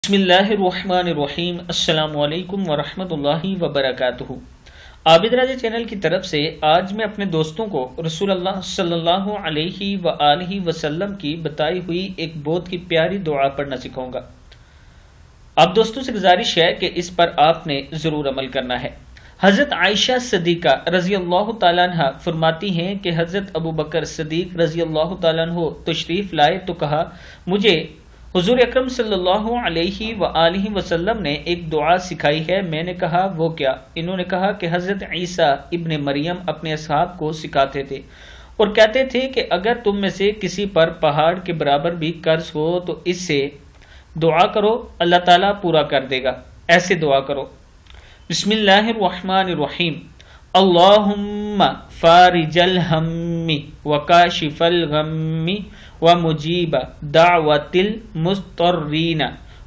بسم اللہ الرحمن الرحیم۔ السلام علیکم ورحمۃ اللہ وبرکاتہ۔ عابد راجہ چینل کی طرف سے آج میں اپنے دوستوں کو رسول اللہ صلی اللہ علیہ وآلہ وسلم کی بتائی ہوئی ایک بہت ہی پیاری دعا پڑھنا سکھاؤں گا۔ آپ دوستوں سے گزارش ہے کہ اس پر آپ نے ضرور عمل کرنا ہے۔ حضرت عائشہ صدیقہ رضی اللہ تعالیٰ عنہ فرماتی ہیں کہ حضرت ابو بکر صدیق رضی اللہ تعالیٰ عنہ تشریف لائے تو کہا، مجھے حضور اکرم صلی اللہ علیہ وآلہ وسلم نے ایک دعا سکھائی ہے۔ میں نے کہا وہ کیا؟ انہوں نے کہا کہ حضرت عیسیٰ ابن مریم اپنے اصحاب کو سکھاتے تھے اور کہتے تھے کہ اگر تم میں سے کسی پر پہاڑ کے برابر بھی قرض ہو تو اس سے دعا کرو، اللہ تعالیٰ پورا کر دے گا۔ ایسے دعا کرو۔ بسم اللہ الرحمن الرحیم۔ اللہم فارج الہم وکاشف الغم ومجیب دعوت المضطرین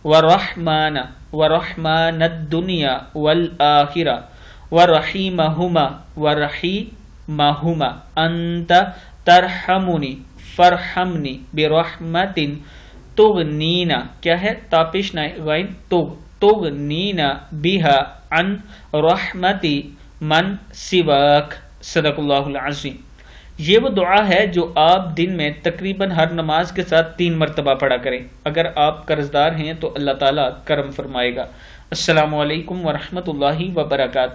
ورحمن الدنیا والآخرہ ورحیمہما انت ترحمنی فرحمنی برحمت تغنینا، کیا ہے؟ تاپش نائے غین تغنینا بہا عن رحمتی من سواک۔ صدق اللہ العظیم۔ یہ وہ دعا ہے جو آپ دن میں تقریباً ہر نماز کے ساتھ 3 مرتبہ پڑھا کریں۔ اگر آپ قرض دار ہیں تو اللہ تعالیٰ کرم فرمائے گا۔ السلام علیکم ورحمۃ اللہ وبرکاتہ۔